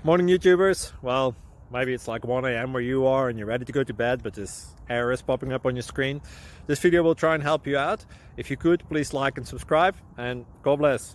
Morning YouTubers. Well, maybe it's like 1 a.m. where you are and you're ready to go to bed, but this error is popping up on your screen. This video will try and help you out. If you could, please like and subscribe, and God bless.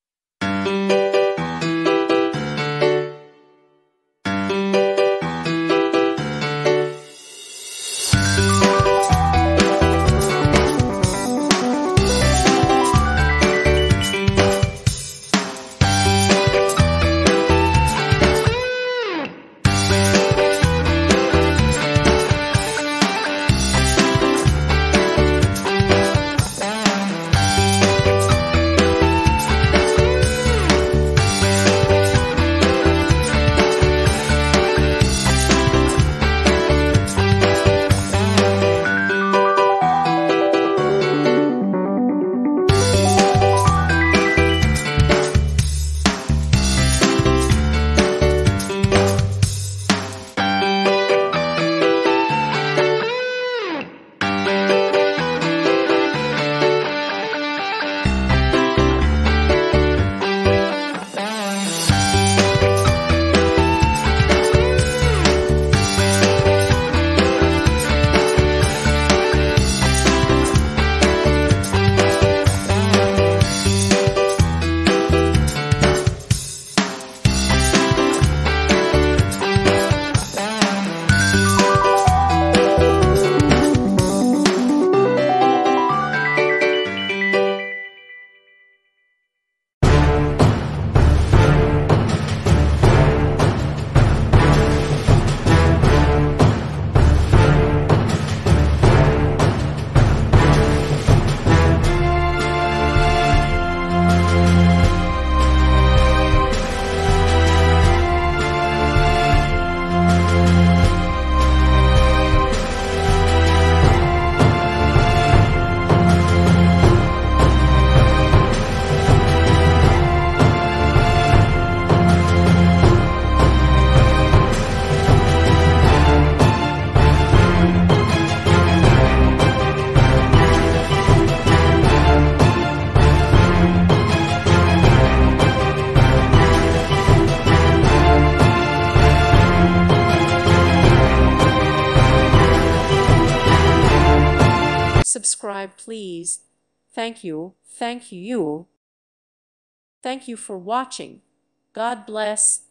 Subscribe, please. Thank you. Thank you. Thank you for watching. God bless.